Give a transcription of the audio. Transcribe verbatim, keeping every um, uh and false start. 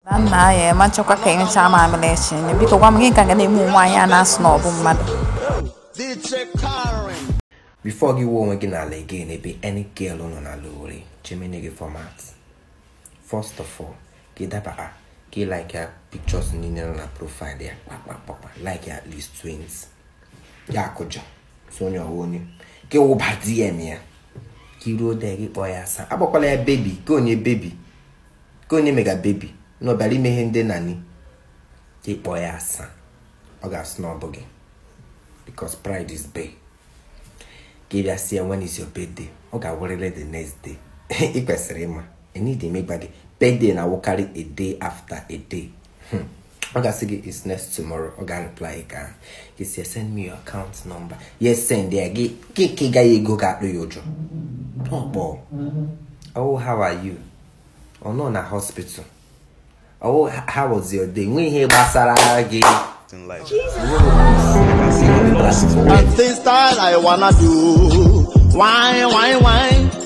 Nna ya machọkwa ka enyocha ma amelechi biko gwa m gị ka ga na-eme nwaanyị a na-asụ na ọ bụ mmadụ. Before you go again again, it be any girl on a lorry, Jimmy format. First of all, get that back, get like your pictures in your profile there, like at least twins. Ya koja, so your own. Get over D M here. Kiro there, get boy ass. I call a baby, go on your baby. Go on your mega baby. No, belly me hende nanny. Get boy ass. I got snowbuggy. Because pride is big. Give you see when is your birthday. Okay, what will the next day? Equals Rema. I need to make body birthday and I will carry a day after a day. Hmm. Okay, see it's next tomorrow. Okay, reply again. He said, send me your account number. Yes, send there. Get get guy go got your job. Oh boy. Oh, how are you? Oh no, na hospital. Oh, how was your day? We here basara again. Like and things that I wanna do. Why, why, why?